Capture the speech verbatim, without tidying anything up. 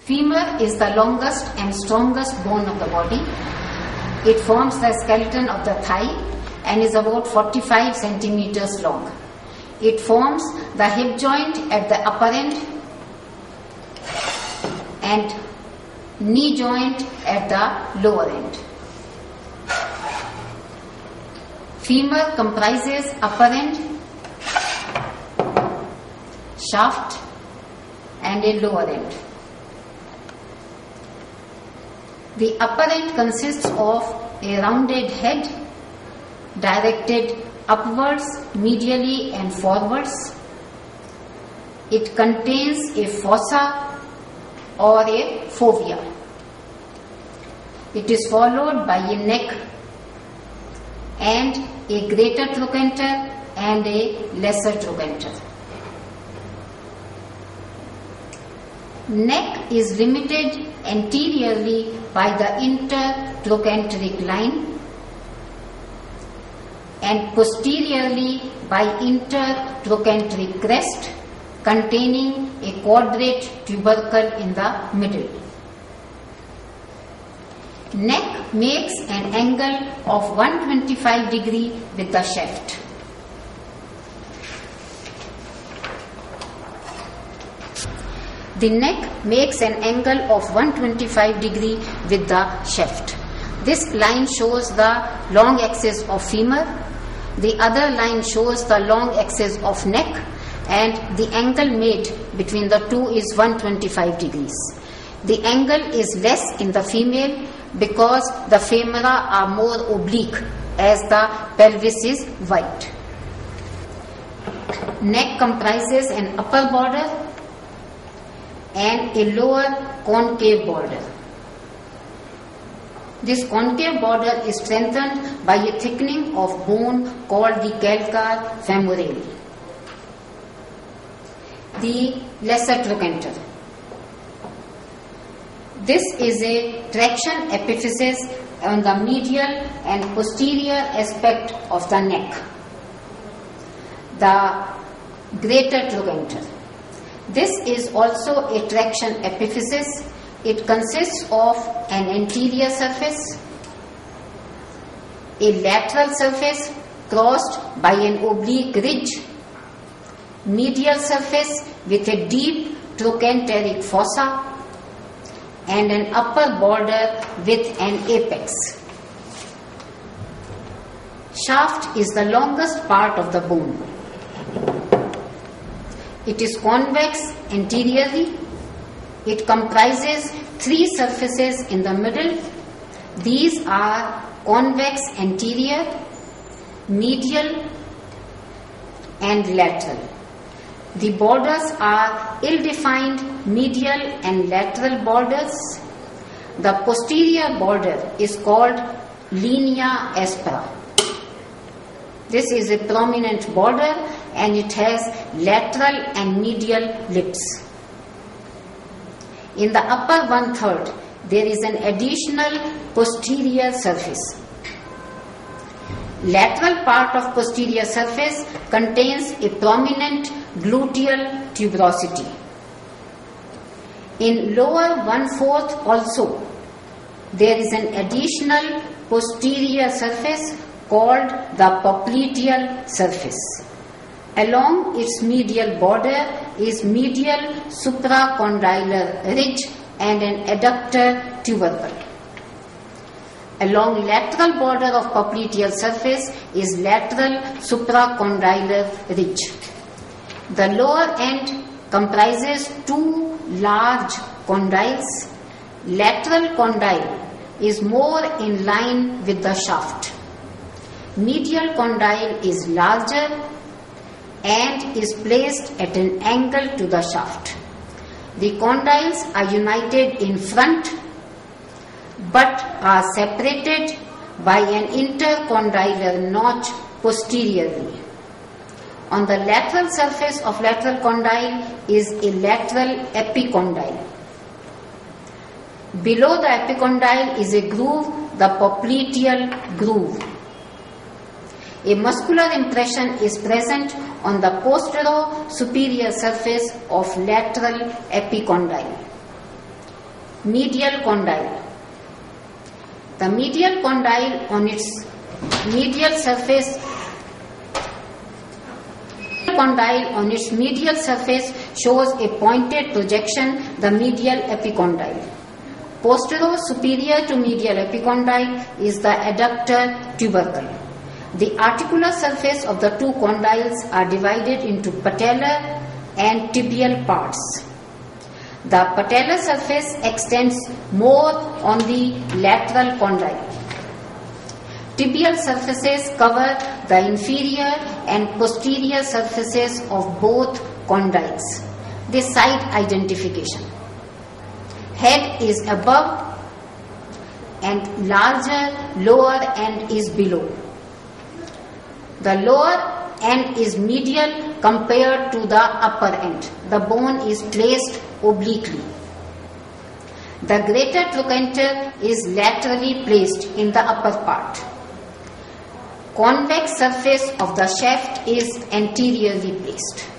Femur is the longest and strongest bone of the body. It forms the skeleton of the thigh and is about forty-five centimeters long. It forms the hip joint at the upper end and knee joint at the lower end. Femur comprises upper end, shaft and a lower end. The upper end consists of a rounded head directed upwards, medially and forwards. It contains a fossa or a fovea. It is followed by a neck and a greater trochanter and a lesser trochanter. Neck is limited anteriorly by the intertrochanteric line and posteriorly by intertrochanteric crest containing a quadrate tubercle in the middle. Neck makes an angle of one hundred twenty-five degree with the shaft. The neck makes an angle of one hundred twenty-five degree with the shaft. This line shows the long axis of femur. The other line shows the long axis of neck, and the angle made between the two is one hundred twenty-five degrees. The angle is less in the female because the femora are more oblique as the pelvis is wide. Neck comprises an upper border and a lower concave border. This concave border is strengthened by a thickening of bone called the calcar femorale. The lesser trochanter. This is a traction epiphysis on the medial and posterior aspect of the neck. The greater trochanter. This is also a traction epiphysis. It consists of an anterior surface, a lateral surface crossed by an oblique ridge, medial surface with a deep trochanteric fossa, and an upper border with an apex. Shaft is the longest part of the bone. It is convex anteriorly. It comprises three surfaces in the middle. These are convex anterior, medial, and lateral. The borders are ill-defined medial and lateral borders. The posterior border is called linea aspera. This is a prominent border and it has lateral and medial lips. In the upper one-third, there is an additional posterior surface. Lateral part of posterior surface contains a prominent gluteal tuberosity. In lower one-fourth also, there is an additional posterior surface called the popliteal surface. Along its medial border is medial supracondylar ridge and an adductor tubercle. Along lateral border of popliteal surface is lateral supracondylar ridge. The lower end comprises two large condyles. Lateral condyle is more in line with the shaft. Medial condyle is larger and is placed at an angle to the shaft. The condyles are united in front but are separated by an intercondylar notch posteriorly. On the lateral surface of lateral condyle is a lateral epicondyle. Below the epicondyle is a groove, the popliteal groove. A muscular impression is present on the posterior superior surface of lateral epicondyle. medial condyle. The medial condyle on its medial surface condyle on its medial surface shows a pointed projection, the medial epicondyle. Posterior superior to medial epicondyle is the adductor tubercle. The articular surface of the two condyles are divided into patellar and tibial parts. The patellar surface extends more on the lateral condyle. Tibial surfaces cover the inferior and posterior surfaces of both condyles. The site identification. Head is above and larger lower end is below. The lower end is medial compared to the upper end. The bone is placed obliquely. The greater trochanter is laterally placed in the upper part. Convex surface of the shaft is anteriorly placed.